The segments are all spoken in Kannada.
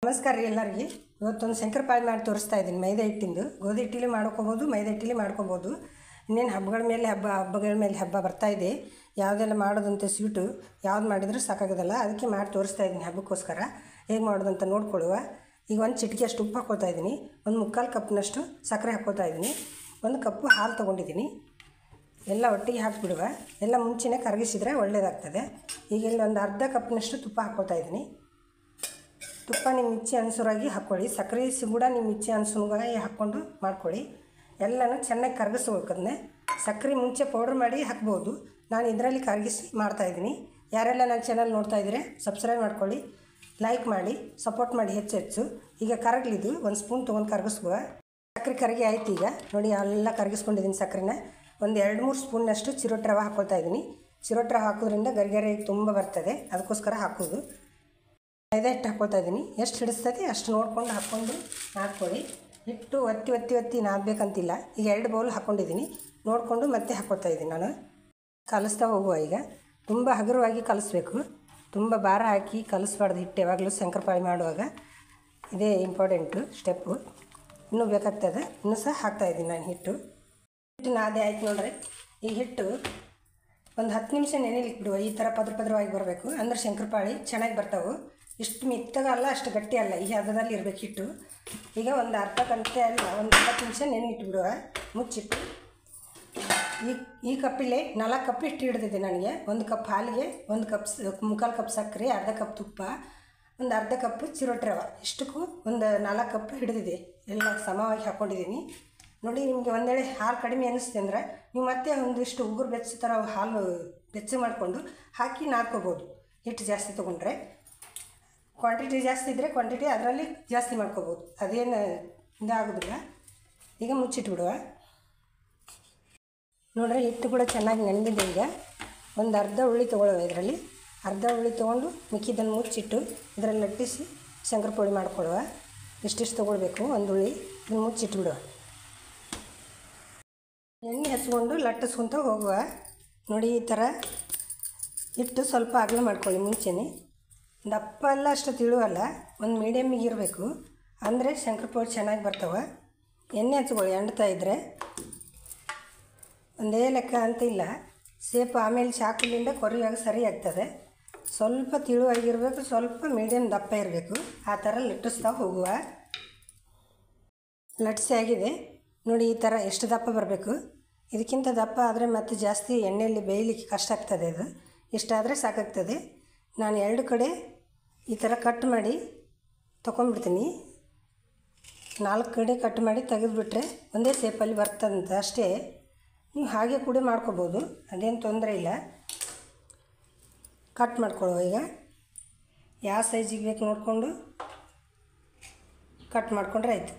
ನಮಸ್ಕಾರ ರೀ ಎಲ್ಲರಿಗೆ. ಇವತ್ತೊಂದು ಶಂಕರಪಾಳಿ ಮಾಡಿ ತೋರಿಸ್ತಾ ಇದ್ದೀನಿ. ಮೈದಾ ಹಿಟ್ಟಿಂದು ಗೋಧಿ ಹಿಟ್ಟಿಲಿ ಮಾಡ್ಕೋಬೋದು, ಮೈದಾ ಹಿಟ್ಟಿಲಿ ಮಾಡ್ಕೋಬೋದು. ಇನ್ನೇನು ಹಬ್ಬಗಳ ಮೇಲೆ ಹಬ್ಬ ಬರ್ತಾ ಇದೆ. ಯಾವುದೆಲ್ಲ ಮಾಡೋದಂತೆ ಸ್ವೀಟು ಯಾವ್ದು ಮಾಡಿದರೂ ಸಾಕಾಗೋದಲ್ಲ. ಅದಕ್ಕೆ ಮಾಡಿ ತೋರಿಸ್ತಾ ಇದ್ದೀನಿ ಹಬ್ಬಕ್ಕೋಸ್ಕರ. ಹೇಗೆ ಮಾಡೋದಂತ ನೋಡ್ಕೊಳ್ಳುವ. ಈಗ ಒಂದು ಚಿಟಿಕೆ ಅಷ್ಟು ಉಪ್ಪು ಹಾಕ್ಕೊಳ್ತಾ ಇದ್ದೀನಿ. ಒಂದು 3/4 ಕಪ್ನಷ್ಟು ಸಕ್ಕರೆ ಹಾಕ್ಕೊಳ್ತಾ ಇದ್ದೀನಿ. 1 ಕಪ್ಪು ಹಾಲು ತೊಗೊಂಡಿದ್ದೀನಿ. ಎಲ್ಲ ಒಟ್ಟಿಗೆ ಹಾಕಿಬಿಡುವ. ಎಲ್ಲ ಮುಂಚೆನೇ ಕರಗಿಸಿದರೆ ಒಳ್ಳೆಯದಾಗ್ತದೆ. ಈಗ ಇಲ್ಲಿ ಒಂದು ಅರ್ಧ ಕಪ್ನಷ್ಟು ತುಪ್ಪ ಹಾಕ್ಕೊಳ್ತಾ ಇದ್ದೀನಿ. ತುಪ್ಪ ನಿಮ್ಮ ಇಚ್ಛೆ ಅನುಸಾರವಾಗಿ ಹಾಕ್ಕೊಳ್ಳಿ. ಸಕ್ಕರೆ ಕೂಡ ನಿಮ್ಮ ಇಚ್ಛೆ ಅನುಸಾರವಾಗಿ ಹಾಕ್ಕೊಂಡು ಮಾಡ್ಕೊಳ್ಳಿ. ಎಲ್ಲನೂ ಚೆನ್ನಾಗಿ ಕರಗಿಸ್ಬೇಕದನ್ನೇ. ಸಕ್ಕರೆ ಮುಂಚೆ ಪೌಡ್ರ್ ಮಾಡಿ ಹಾಕ್ಬೋದು. ನಾನು ಇದರಲ್ಲಿ ಕರಗಿಸಿ ಮಾಡ್ತಾಯಿದ್ದೀನಿ. ಯಾರೆಲ್ಲ ನನ್ನ ಚಾನಲ್ ನೋಡ್ತಾ ಇದ್ದೀರಿ ಸಬ್ಸ್ಕ್ರೈಬ್ ಮಾಡ್ಕೊಳ್ಳಿ, ಲೈಕ್ ಮಾಡಿ, ಸಪೋರ್ಟ್ ಮಾಡಿ ಹೆಚ್ಚು. ಈಗ ಕರಗಲಿದ್ದು 1 ಸ್ಪೂನ್ ತೊಗೊಂಡು ಕರಗಿಸ್ಕೋ. ಸಕ್ಕರೆ ಕರಗಿ ಆಯ್ತು. ಈಗ ನೋಡಿ ಎಲ್ಲ ಕರಗಿಸ್ಕೊಂಡಿದ್ದೀನಿ ಸಕ್ಕರೆನ. ಒಂದು 2-3 ಸ್ಪೂನ್ನಷ್ಟು ಚಿರೋಟಿ ರವೆ ಹಾಕ್ಕೊಳ್ತಾ ಇದ್ದೀನಿ. ಚಿರೋಟಿ ರವೆ ಹಾಕೋದ್ರಿಂದ ಗರಿಗರಿ ತುಂಬ ಬರ್ತದೆ, ಅದಕ್ಕೋಸ್ಕರ ಹಾಕೋದು. ಮೈದಾ ಹಿಟ್ಟು ಹಾಕ್ಕೊಳ್ತಾ ಇದ್ದೀನಿ. ಎಷ್ಟು ಹಿಡಿಸ್ತದೆ ಅಷ್ಟು ನೋಡ್ಕೊಂಡು ಹಾಕ್ಕೊಂಡು ಹಾಕ್ಕೊಳ್ಳಿ. ಹಿಟ್ಟು ಒತ್ತಿ ನಾದಬೇಕಂತಿಲ್ಲ. ಈಗ 2 ಬೌಲ್ ಹಾಕ್ಕೊಂಡಿದ್ದೀನಿ. ನೋಡಿಕೊಂಡು ಮತ್ತೆ ಹಾಕ್ಕೊಳ್ತಾ ಇದ್ದೀನಿ. ನಾನು ಕಲಿಸ್ತಾ ಹೋಗುವ. ಈಗ ತುಂಬ ಹಗುರವಾಗಿ ಕಲಿಸ್ಬೇಕು. ತುಂಬ ಭಾರ ಹಾಕಿ ಕಲಿಸ್ಬಾರ್ದು ಹಿಟ್ಟು ಯಾವಾಗಲೂ ಶಂಕರಪಾಳಿ ಮಾಡುವಾಗ. ಇದೇ ಇಂಪಾರ್ಟೆಂಟು ಸ್ಟೆಪ್ಪು. ಇನ್ನೂ ಬೇಕಾಗ್ತದೆ. ಇನ್ನೂ ಸಹ ಹಾಕ್ತಾಯಿದ್ದೀನಿ ನಾನು ಹಿಟ್ಟು ನಾದೇ ಆಯ್ತು ನೋಡ್ರಿ. ಈ ಹಿಟ್ಟು ಒಂದು 10 ನಿಮಿಷ ನೆನೆಲಿಕ್ಕೆ ಬಿಡುವ. ಈ ಥರ ಪದ್ರವಾಗಿ ಬರಬೇಕು, ಅಂದ್ರೆ ಶಂಕರಪಾಳಿ ಚೆನ್ನಾಗಿ ಬರ್ತಾವೆ. ಇಷ್ಟು ಮೆತ್ತಗಲ್ಲ, ಅಷ್ಟು ಗಟ್ಟಿ ಅಲ್ಲ, ಈ ಹದದಲ್ಲಿ ಇರಬೇಕು ಹಿಟ್ಟು. ಈಗ ಒಂದು ಅರ್ಧ ಗಂಟೆ ಅಲ್ಲ, ಒಂದು 20 ನಿಮಿಷ ನೆನೆ ಇಟ್ಬಿಡುವ ಮುಚ್ಚಿಟ್ಟು. ಈ ಕಪ್ಪಿಲೆ 4 ಕಪ್ ಹಿಟ್ಟು ಹಿಡಿದಿದೆ ನನಗೆ. 1 ಕಪ್ ಹಾಲಿಗೆ 1 ಕಪ್ 3/4 ಕಪ್ ಸಕ್ಕರೆ, ಅರ್ಧ ಕಪ್ ತುಪ್ಪ, ಒಂದು ಅರ್ಧ ಕಪ್ ಚಿರೋಟಿ ರವೆ, ಇಷ್ಟಕ್ಕೂ ಒಂದು 4 ಕಪ್ ಹಿಡಿದಿದೆ. ಎಲ್ಲ ಸಮವಾಗಿ ಹಾಕ್ಕೊಂಡಿದ್ದೀನಿ ನೋಡಿ. ನಿಮಗೆ ಒಂದು ವೇಳೆ ಹಾಲು ಕಡಿಮೆ ಅನ್ನಿಸ್ತೆ ಅಂದರೆ ನೀವು ಮತ್ತೆ ಒಂದಿಷ್ಟು ಉಗುರು ಬೆಚ್ಚ ಥರ ಹಾಲು ಬೆಚ್ಚ ಮಾಡಿಕೊಂಡು ಹಾಕಿ ನಾದ್ಕೋಬೋದು. ಹಿಟ್ಟು ಜಾಸ್ತಿ ತೊಗೊಂಡ್ರೆ, ಕ್ವಾಂಟಿಟಿ ಜಾಸ್ತಿ ಇದ್ದರೆ ಕ್ವಾಂಟಿಟಿ ಅದರಲ್ಲಿ ಜಾಸ್ತಿ ಮಾಡ್ಕೋಬೋದು. ಅದೇನು ಇದಾಗೋದಿಲ್ಲ. ಈಗ ಮುಚ್ಚಿಟ್ಬಿಡುವ. ನೋಡ್ರಿ ಹಿಟ್ಟು ಕೂಡ ಚೆನ್ನಾಗಿ ನೆನೆದಿದೆ. ಈಗ ಒಂದು ಅರ್ಧ ಉಳ್ಳಿ ತೊಗೊಳ್ಳುವ. ಇದರಲ್ಲಿ ಅರ್ಧ ಉಳ್ಳಿ ತೊಗೊಂಡು ಮಿಕ್ಕಿದ್ದನ್ನು ಮುಚ್ಚಿಟ್ಟು ಇದರಲ್ಲಿ ಲಟ್ಟಿಸಿ ಶಂಕರಪಾಳಿ ಮಾಡ್ಕೊಳ್ಳುವ. ಇಷ್ಟಿಷ್ಟು ತೊಗೊಳ್ಬೇಕು ಒಂದು ಉಳ್ಳಿ. ಇದನ್ನು ಮುಚ್ಚಿಟ್ಬಿಡುವ. ಎಣ್ಣೆ ಹಚ್ಕೊಂಡು ಲಟ್ಟಿಸ್ಕೊತ ಹೋಗುವ. ನೋಡಿ ಈ ಥರ ಹಿಟ್ಟು ಸ್ವಲ್ಪ ಅಗಲ ಮಾಡ್ಕೊಳ್ಳಿ. ಮುಂಚೆನೇ ದಪ್ಪ ಎಲ್ಲ ಅಷ್ಟು ತಿಳುವಲ್ಲ, ಒಂದು ಮೀಡಿಯಮ್ಮಿಗೆ ಇರಬೇಕು. ಅಂದರೆ ಶಂಕರಪಾಳಿ ಚೆನ್ನಾಗಿ ಬರ್ತಾವೆ. ಎಣ್ಣೆ ಹಚ್ಕೊಳ್ಳಿ. ಅಂಡ್ತಾ ಇದ್ದರೆ ಒಂದೇ ಲೆಕ್ಕ ಅಂತ ಇಲ್ಲ. ಸೇಪು ಆಮೇಲೆ ಚಾಕುಲಿಂದ ಕೊರಿಯುವಾಗ ಸರಿ ಆಗ್ತದೆ. ಸ್ವಲ್ಪ ತಿಳುವಾಗಿರಬೇಕು, ಸ್ವಲ್ಪ ಮೀಡಿಯಮ್ ದಪ್ಪ ಇರಬೇಕು. ಆ ಥರ ಲಟ್ಟಿಸ್ತಾ ಹೋಗುವ. ಲಟ್ಟಿಸಿ ಆಗಿದೆ ನೋಡಿ. ಈ ಥರ ಎಷ್ಟು ದಪ್ಪ ಬರಬೇಕು. ಇದಕ್ಕಿಂತ ದಪ್ಪ ಆದರೆ ಮತ್ತೆ ಜಾಸ್ತಿ ಎಣ್ಣೆಯಲ್ಲಿ ಬೇಯಲಿಕ್ಕೆ ಕಷ್ಟ ಆಗ್ತದೆ. ಅದು ಇಷ್ಟಾದರೆ ಸಾಕಾಗ್ತದೆ. ನಾನು 2 ಕಡೆ ಈ ಥರ ಕಟ್ ಮಾಡಿ ತೊಗೊಂಡ್ಬಿಡ್ತೀನಿ. 4 ಕಡೆ ಕಟ್ ಮಾಡಿ ತೆಗೆದುಬಿಟ್ರೆ ಒಂದೇ ಸೇಪಲ್ಲಿ ಬರ್ತದಂತ ಅಷ್ಟೇ. ನೀವು ಹಾಗೆ ಕೂಡ ಮಾಡ್ಕೋಬೋದು, ಅದೇನು ತೊಂದರೆ ಇಲ್ಲ. ಕಟ್ ಮಾಡ್ಕೊಳ್ಳುವ. ಈಗ ಯಾವ ಸೈಜಿಗೆ ಬೇಕು ನೋಡಿಕೊಂಡು ಕಟ್ ಮಾಡಿಕೊಂಡ್ರೆ ಆಯಿತು.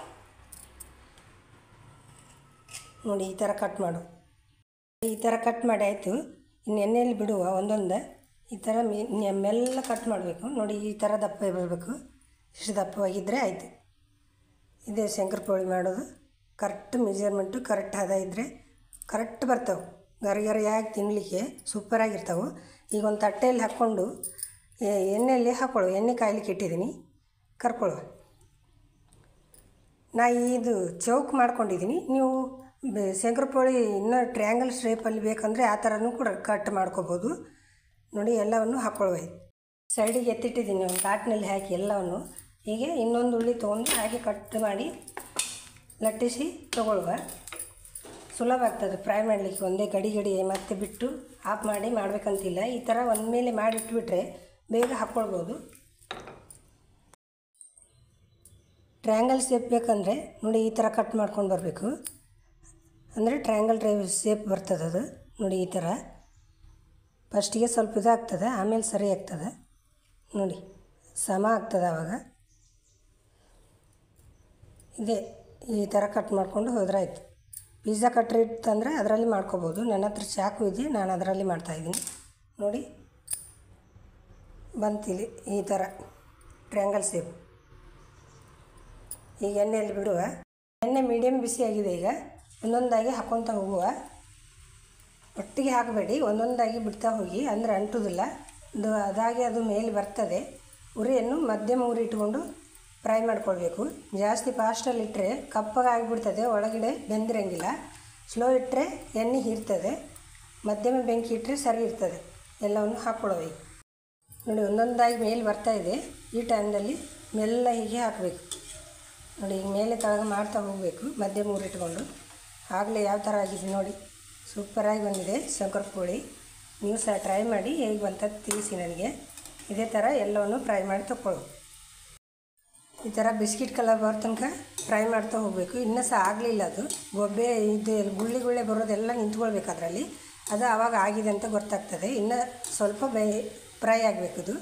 ನೋಡಿ ಈ ಥರ ಕಟ್ ಮಾಡು. ಈ ಥರ ಕಟ್ ಮಾಡಿ ಆಯಿತು. ಇನ್ನು ಎಣ್ಣೆಯಲ್ಲಿ ಬಿಡುವ. ಒಂದೊಂದು ಈ ಥರ ಮೆಲ್ಲ ಕಟ್ ಮಾಡಬೇಕು. ನೋಡಿ ಈ ಥರ ದಪ್ಪ ಬರಬೇಕು. ಇಷ್ಟು ದಪ್ಪವಾಗಿದ್ದರೆ ಆಯಿತು. ಇದೇ ಶಂಕರಪಾಳಿ ಮಾಡೋದು. ಕರೆಕ್ಟ್ ಮೆಜರ್ಮೆಂಟು ಕರೆಕ್ಟ್ ಹದ ಇದ್ದರೆ ಕರೆಕ್ಟ್ ಬರ್ತಾವೆ. ಗರಿಯಾಗಿ ತಿನ್ನಲಿಕ್ಕೆ ಸೂಪರಾಗಿರ್ತಾವೆ. ಈಗ ಒಂದು ತಟ್ಟೆಯಲ್ಲಿ ಹಾಕ್ಕೊಂಡು ಎಣ್ಣೆಯಲ್ಲಿ ಹಾಕ್ಕೊಳ್ಳುವ. ಎಣ್ಣೆ ಕಾಯ್ಲಿಕ್ಕೆ ಇಟ್ಟಿದ್ದೀನಿ. ಕರ್ಕೊಳ್ಳುವ. ನಾ ಇದು ಚೌಕ್ ಮಾಡ್ಕೊಂಡಿದ್ದೀನಿ. ನೀವು ಶಂಕರಪಾಳಿ ಇನ್ನೂ ಟ್ರ್ಯಾಂಗಲ್ ಶೇಪಲ್ಲಿ ಬೇಕಂದರೆ ಆ ಥರನೂ ಕೂಡ ಕಟ್ ಮಾಡ್ಕೋಬೋದು. ನೋಡಿ ಎಲ್ಲವನ್ನು ಹಾಕ್ಕೊಳ್ಳುವ. ಸೈಡಿಗೆ ಎತ್ತಿಟ್ಟಿದ್ದೀನಿ. ಒಂದು ತಾಟಿನಲ್ಲಿ ಹಾಕಿ ಎಲ್ಲವನ್ನು. ಹೀಗೆ ಇನ್ನೊಂದು ಉಳ್ಳಿ ತೊಗೊಂಡು ಹಾಗೆ ಕಟ್ ಮಾಡಿ ಲಟ್ಟಿಸಿ ತೊಗೊಳ್ಳುವ. ಸುಲಭ ಆಗ್ತದೆ ಫ್ರೈ ಮಾಡಲಿಕ್ಕೆ. ಒಂದೇ ಗಡಿ ಮತ್ತೆ ಬಿಟ್ಟು ಆಫ್ ಮಾಡಿ ಮಾಡಬೇಕಂತಿಲ್ಲ. ಈ ಥರ ಒಂದ್ಮೇಲೆ ಮಾಡಿಟ್ಬಿಟ್ರೆ ಬೇಗ ಹಾಕ್ಕೊಳ್ಬೋದು. ಟ್ರ್ಯಾಂಗಲ್ ಶೇಪ್ ಬೇಕಂದರೆ ನೋಡಿ ಈ ಥರ ಕಟ್ ಮಾಡ್ಕೊಂಡು ಬರಬೇಕು. ಅಂದರೆ ಟ್ರ್ಯಾಂಗಲ್ ಶೇಪ್ ಬರ್ತದೆ ಅದು. ನೋಡಿ ಈ ಥರ ಫಸ್ಟಿಗೆ ಸ್ವಲ್ಪ ಇದಾಗ್ತದೆ, ಆಮೇಲೆ ಸರಿ ಆಗ್ತದೆ. ನೋಡಿ ಸಮ ಆಗ್ತದೆ ಆವಾಗ. ಇದೇ ಈ ಥರ ಕಟ್ ಮಾಡಿಕೊಂಡು ಹೋದ್ರೆ ಆಯಿತು. ಪಿಜ್ಜಾ ಕಟ್ರ್ ಇತ್ತಂದರೆ ಅದರಲ್ಲಿ ಮಾಡ್ಕೋಬೋದು. ನನ್ನ ಹತ್ರ ಚಾಕು ಇದೆ, ನಾನು ಅದರಲ್ಲಿ ಮಾಡ್ತಾಯಿದ್ದೀನಿ. ನೋಡಿ ಬಂತಿಲ್ಲಿ ಈ ಥರ ಟ್ರ್ಯಾಂಗಲ್ ಶೇಪ್. ಈಗ ಎಣ್ಣೆಯಲ್ಲಿ ಬಿಡುವ. ಎಣ್ಣೆ ಮೀಡಿಯಮ್ ಬಿಸಿಯಾಗಿದೆ. ಈಗ ಒಂದೊಂದಾಗಿ ಹಾಕ್ಕೊತ ಹೋಗುವ. ಒಟ್ಟಿಗೆ ಹಾಕಬೇಡಿ, ಒಂದೊಂದಾಗಿ ಬಿಡ್ತಾ ಹೋಗಿ, ಅಂದರೆ ಅಂಟುವುದಿಲ್ಲ. ಅದಾಗಿ ಅದು ಮೇಲೆ ಬರ್ತದೆ. ಉರಿಯನ್ನು ಮಧ್ಯಮ ಉರಿ ಇಟ್ಕೊಂಡು ಫ್ರೈ ಮಾಡ್ಕೊಳ್ಬೇಕು. ಜಾಸ್ತಿ ಫಾಸ್ಟಲ್ಲಿ ಇಟ್ಟರೆ ಕಪ್ಪಗೆ ಆಗಿಬಿಡ್ತದೆ, ಒಳಗಡೆ ಬೆಂದಿರಂಗಿಲ್ಲ. ಸ್ಲೋ ಇಟ್ಟರೆ ಎಣ್ಣೆ ಹೀರ್ತದೆ, ಮಧ್ಯಮ ಬೆಂಕಿ ಇಟ್ಟರೆ ಸರಿ ಇರ್ತದೆ. ಎಲ್ಲವನ್ನು ಹಾಕ್ಕೊಳ್ಳೋದು. ನೋಡಿ ಒಂದೊಂದಾಗಿ ಮೇಲೆ ಬರ್ತಾಯಿದೆ. ಈ ಟೈಮ್ನಲ್ಲಿ ಮೆಲ್ಲ ಹೀಗೆ ಹಾಕಬೇಕು. ನೋಡಿ ಈಗ ಮೇಲೆ ಕೆಳಗೆ ಮಾಡ್ತಾ ಹೋಗಬೇಕು ಮಧ್ಯಮ ಉರಿ ಇಟ್ಕೊಂಡು. ಆಗಲೇ ಯಾವ ಥರ ಆಗಿದೆ ನೋಡಿ, ಸೂಪರಾಗಿ ಬಂದಿದೆ ಶಂಕರಪೋಳಿ. ನೀವು ಸಹ ಟ್ರೈ ಮಾಡಿ, ಹೇಗೆ ಬಂತ ತಿಳಿಸಿ ನನಗೆ. ಇದೇ ಥರ ಎಲ್ಲವನ್ನು ಫ್ರೈ ಮಾಡಿ ತಗೊಳ್ಳೋ. ಈ ಥರ ಬಿಸ್ಕಿಟ್ ಕಲರ್ ಬರೋ ತನಕ ಫ್ರೈ ಮಾಡ್ತಾ ಹೋಗಬೇಕು. ಇನ್ನೂ ಸಹ ಆಗಲಿಲ್ಲ, ಅದು ಗೊಬ್ಬೆ ಇದು ಗುಳ್ಳೆ ಬರೋದೆಲ್ಲ ನಿಂತ್ಕೊಳ್ಬೇಕು ಅದರಲ್ಲಿ. ಅದು ಆವಾಗ ಆಗಿದೆ ಅಂತ ಗೊತ್ತಾಗ್ತದೆ. ಇನ್ನು ಸ್ವಲ್ಪ ಫ್ರೈ ಆಗಬೇಕು. ಇದು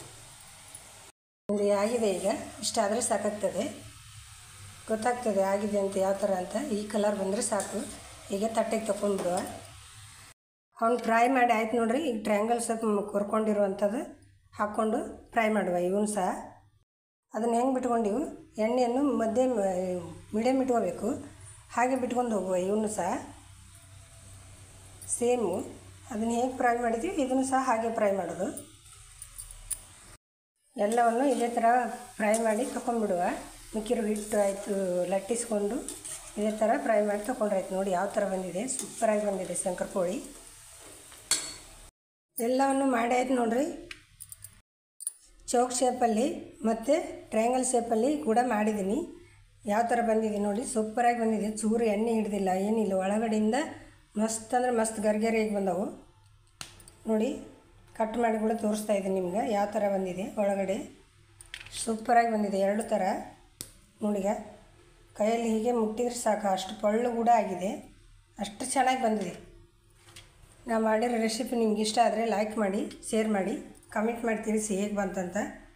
ಒಂದು ಆಗಿದೆ, ಈಗ ಇಷ್ಟಾದರೆ ಸಾಕಾಗ್ತದೆ, ಗೊತ್ತಾಗ್ತದೆ ಆಗಿದೆ ಅಂತ ಯಾವ ಥರ ಅಂತ. ಈ ಕಲರ್ ಬಂದರೆ ಸಾಕು. ಈಗ ತಟ್ಟೆಗೆ ತಗೊಂಡ್ಬಿಡುವ. ಅವ್ನು ಫ್ರೈ ಮಾಡಿ ಆಯ್ತು ನೋಡಿರಿ. ಈಗ ಟ್ರಯಾಂಗಲ್ ಸ್ವಲ್ಪ ಕೊರ್ಕೊಂಡಿರುವಂಥದ್ದು ಹಾಕ್ಕೊಂಡು ಫ್ರೈ ಮಾಡುವ. ಇವನು ಸಹ ಅದನ್ನು ಹೆಂಗೆ ಬಿಟ್ಕೊಂಡಿವು, ಎಣ್ಣೆಯನ್ನು ಮೀಡಿಯಮ್ ಇಟ್ಕೋಬೇಕು. ಹಾಗೆ ಬಿಟ್ಕೊಂಡು ಹೋಗುವ. ಇವನು ಸಹ ಸೇಮು ಅದನ್ನು ಹೇಗೆ ಫ್ರೈ ಮಾಡಿದ್ವಿ ಇದನ್ನು ಸಹ ಹಾಗೆ ಫ್ರೈ ಮಾಡೋದು. ಎಲ್ಲವನ್ನು ಇದೇ ಥರ ಫ್ರೈ ಮಾಡಿ ತೊಗೊಂಡ್ಬಿಡುವ. ಮಿಕ್ಕಿರೋ ಹಿಟ್ಟು ಆಯಿತು ಲಟ್ಟಿಸ್ಕೊಂಡು ಇದೇ ಥರ ಫ್ರೈ ಮಾಡಿ ತೊಗೊಂಡ್ರಾಯ್ತು. ನೋಡಿ ಯಾವ ಥರ ಬಂದಿದೆ, ಸೂಪರಾಗಿ ಬಂದಿದೆ ಶಂಕರಪೋಳಿ. ಎಲ್ಲವನ್ನು ಮಾಡಿ ಆಯ್ತು ನೋಡಿರಿ. ಚೌಕ್ ಶೇಪಲ್ಲಿ ಮತ್ತು ಟ್ರಯಾಂಗಲ್ ಶೇಪಲ್ಲಿ ಕೂಡ ಮಾಡಿದ್ದೀನಿ. ಯಾವ ಥರ ಬಂದಿದೆ ನೋಡಿ, ಸೂಪರಾಗಿ ಬಂದಿದೆ. ಚೂರು ಎಣ್ಣೆ ಹಿಡ್ದಿಲ್ಲ, ಏನಿಲ್ಲ. ಒಳಗಡೆಯಿಂದ ಮಸ್ತ್ ಅಂದರೆ ಮಸ್ತ್ ಗರ್ಗರಿಗೆ ಬಂದವು ನೋಡಿ. ಕಟ್ ಮಾಡಿ ಕೂಡ ತೋರಿಸ್ತಾ ಇದ್ದೀನಿ ನಿಮ್ಗೆ ಯಾವ ಥರ ಬಂದಿದೆ. ಒಳಗಡೆ ಸೂಪರಾಗಿ ಬಂದಿದೆ ಎರಡು ಥರ. ನೋಡಿಗ ಕೈಯಲ್ಲಿ ಹೀಗೆ ಮುಟ್ಟಿದ್ರೆ ಸಾಕು, ಅಷ್ಟು ಪಳ್ಳು ಕೂಡ ಆಗಿದೆ, ಅಷ್ಟು ಚೆನ್ನಾಗಿ ಬಂದಿದೆ. ನಾನು ಮಾಡಿರೋ ರೆಸಿಪಿ ನಿಮ್ಗೆ ಇಷ್ಟ ಆದರೆ ಲೈಕ್ ಮಾಡಿ, ಶೇರ್ ಮಾಡಿ, ಕಮೆಂಟ್ ಮಾಡಿ ತಿಳಿಸಿ ಹೇಗೆ ಬಂತಂತ.